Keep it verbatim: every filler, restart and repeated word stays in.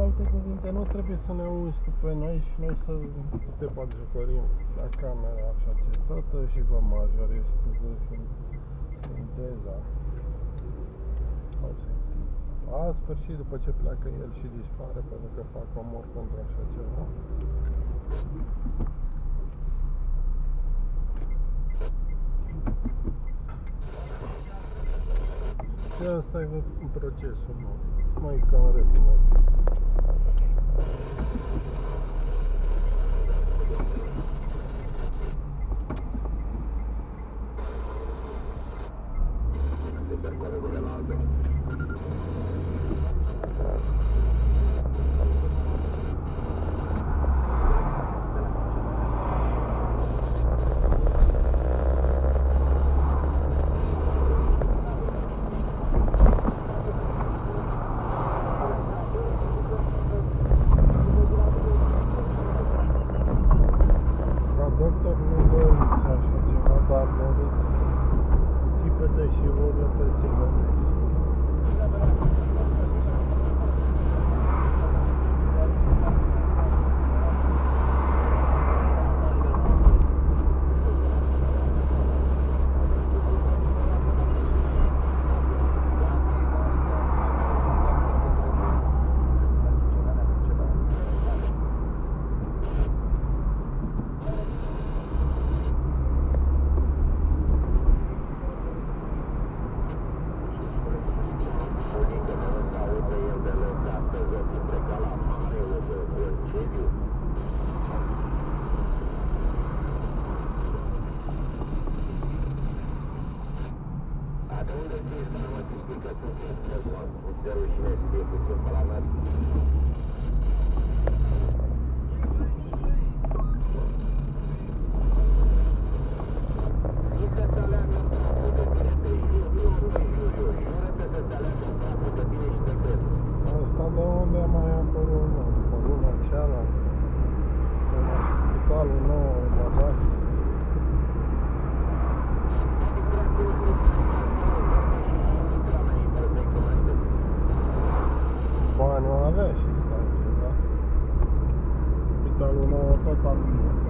alte cuvinte, nu trebuie să ne uiți tu pe noi și noi să te bagiocorim la camera așa ce toată și vă majore și tu sunt sinteza. Au simțit. La sfârșit, după ce pleacă el și dispare pentru că fac omor pentru așa ceva. Și asta e procesul meu, mai ca în refinat. Doctor, nu doriți așa ceva, dar doriți țipete și urlăte țigănești. Asta de unde a mai apărut, nu? După luna cealaltă, în spitalul nou evadat. Bani o avea și stație, da? Spitalul nou tot al mie.